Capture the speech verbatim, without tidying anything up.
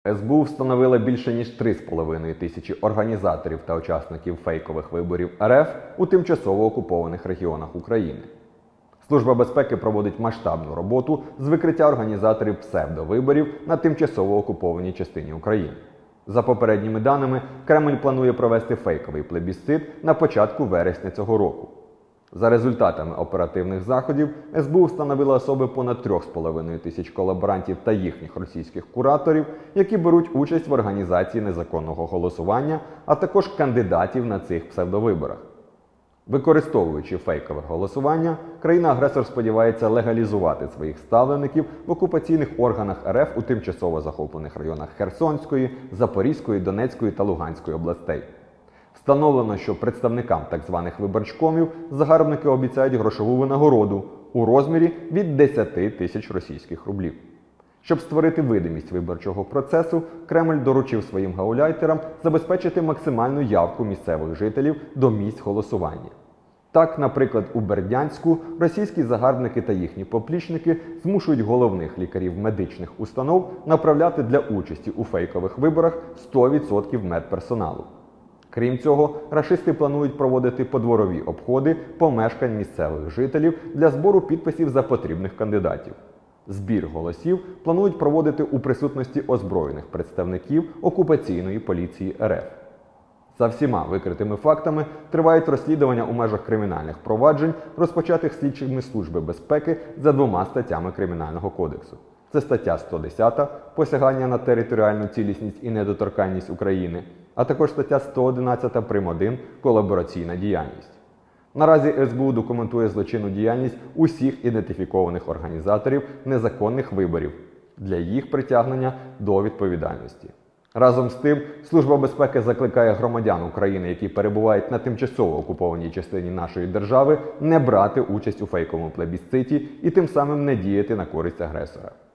ес бе у встановила більше ніж три з половиною тисячі організаторів та учасників фейкових виборів ер еф у тимчасово окупованих регіонах України. Служба безпеки проводить масштабну роботу з викриття організаторів псевдовиборів на тимчасово окупованій частині України. За попередніми даними, Кремль планує провести фейковий плебісцит на початку вересня цього року. За результатами оперативних заходів, ес бе у встановила особи понад трьох з половиною тисяч колаборантів та їхніх російських кураторів, які беруть участь в організації незаконного голосування, а також кандидатів на цих псевдовиборах. Використовуючи фейкове голосування, країна-агресор сподівається легалізувати своїх ставлеників в окупаційних органах ер еф у тимчасово захоплених районах Херсонської, Запорізької, Донецької та Луганської областей. Встановлено, що представникам так званих виборчкомів загарбники обіцяють грошову винагороду у розмірі від десяти тисяч російських рублів. Щоб створити видимість виборчого процесу, Кремль доручив своїм гауляйтерам забезпечити максимальну явку місцевих жителів до місць голосування. Так, наприклад, у Бердянську російські загарбники та їхні поплічники змушують головних лікарів медичних установ направляти для участі у фейкових виборах сто відсотків медперсоналу. Крім цього, рашисти планують проводити подворові обходи помешкань місцевих жителів для збору підписів за потрібних кандидатів. Збір голосів планують проводити у присутності озброєних представників окупаційної поліції ер еф. За всіма викритими фактами тривають розслідування у межах кримінальних проваджень, розпочатих слідчими Служби безпеки за двома статтями Кримінального кодексу. Це стаття сто десята «Посягання на територіальну цілісність і недоторканність України», а також стаття сто одинадцята прим. один «Колабораційна діяльність». Наразі ес бе у документує злочинну діяльність усіх ідентифікованих організаторів незаконних виборів для їх притягнення до відповідальності. Разом з тим, Служба безпеки закликає громадян України, які перебувають на тимчасово окупованій частині нашої держави, не брати участь у фейковому плебісциті і тим самим не діяти на користь агресора.